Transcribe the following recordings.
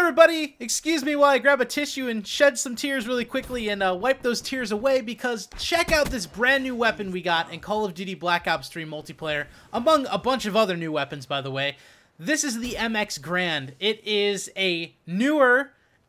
everybody, excuse me while I grab a tissue and shed some tears really quickly and wipe those tears away, because check out this brand new weapon we got in Call of Duty Black Ops 3 multiplayer, among a bunch of other new weapons, by the way. This is the MX Garand. It is a newer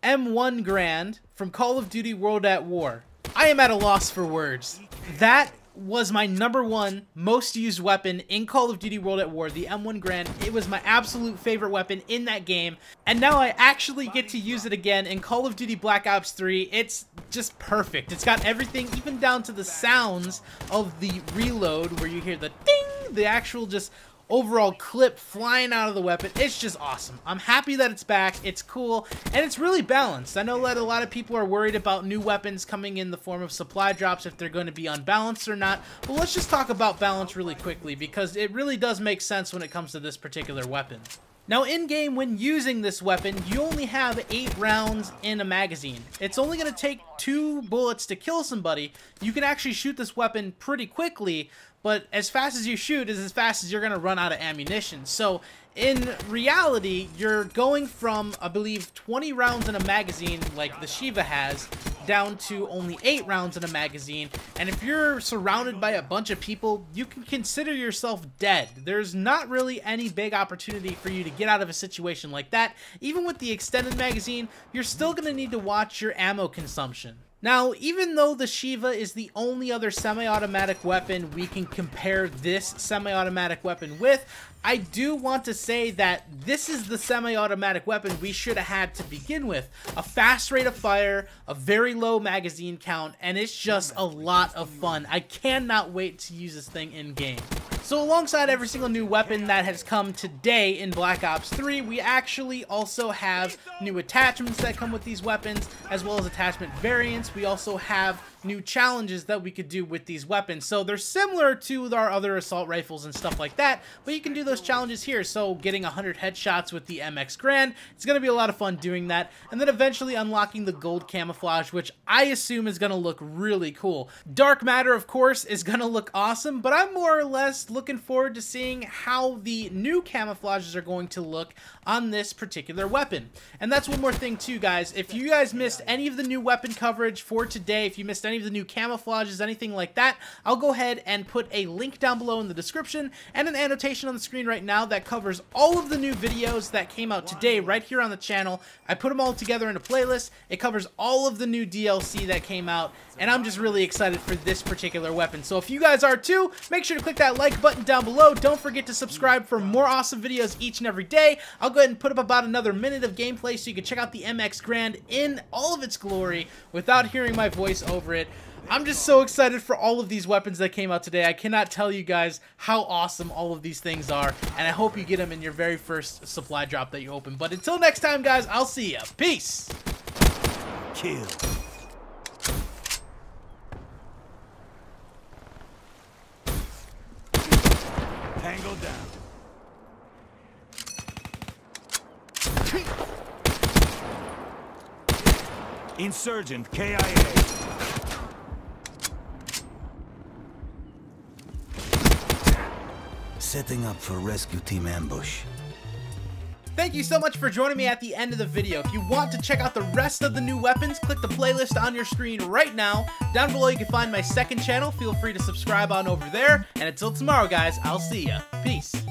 M1 Garand from Call of Duty World at War. I am at a loss for words. That was my #1 most used weapon in Call of Duty World at War, the M1 Garand. It was my absolute favorite weapon in that game, and now I actually get to use it again in Call of Duty Black Ops 3. It's just perfect. It's got everything, even down to the sounds of the reload, where you hear the ding, the actual just overall clip flying out of the weapon. It's just awesome. I'm happy that it's back. It's cool, and it's really balanced. I know that a lot of people are worried about new weapons coming in the form of supply drops, if they're going to be unbalanced or not. But let's just talk about balance really quickly, because it really does make sense when it comes to this particular weapon. Now, in-game, when using this weapon, you only have 8 rounds in a magazine. It's only going to take 2 bullets to kill somebody. You can actually shoot this weapon pretty quickly, but as fast as you shoot is as fast as you're going to run out of ammunition. So, in reality, you're going from, I believe, 20 rounds in a magazine, like the Shiva has, down to only 8 rounds in a magazine. And if you're surrounded by a bunch of people, you can consider yourself dead. There's not really any big opportunity for you to get out of a situation like that. Even with the extended magazine, you're still going to need to watch your ammo consumption. Now, even though the Shiva is the only other semi-automatic weapon we can compare this semi-automatic weapon with, I do want to say that this is the semi-automatic weapon we should have had to begin with. A fast rate of fire, a very low magazine count, and it's just a lot of fun. I cannot wait to use this thing in-game. So alongside every single new weapon that has come today in Black Ops 3, we actually also have new attachments that come with these weapons, as well as attachment variants. We also have new challenges that we could do with these weapons. So they're similar to our other assault rifles and stuff like that, but you can do those challenges here. So getting 100 headshots with the MX Garand, it's going to be a lot of fun doing that. And then eventually unlocking the gold camouflage, which I assume is going to look really cool. Dark matter, of course, is going to look awesome, but I'm more or less looking forward to seeing how the new camouflages are going to look on this particular weapon. And that's one more thing too, guys. If you guys missed any of the new weapon coverage for today, if you missed any of the new camouflages, anything like that, I'll go ahead and put a link down below in the description and an annotation on the screen right now that covers all of the new videos that came out today right here on the channel. I put them all together in a playlist. It covers all of the new DLC that came out, and I'm just really excited for this particular weapon. So if you guys are too, make sure to click that like button down below. Don't forget to subscribe for more awesome videos each and every day. I'll go ahead and put up about another minute of gameplay so you can check out the MX Garand in all of its glory without hearing my voice over it. I'm just so excited for all of these weapons that came out today. I cannot tell you guys how awesome all of these things are, and I hope you get them in your very first supply drop that you open. But until next time, guys, I'll see ya. Peace! Kill. Tango down. Insurgent KIA. Setting up for rescue team ambush. Thank you so much for joining me at the end of the video. If you want to check out the rest of the new weapons, click the playlist on your screen right now. Down below you can find my second channel. Feel free to subscribe on over there. And until tomorrow, guys, I'll see ya. Peace.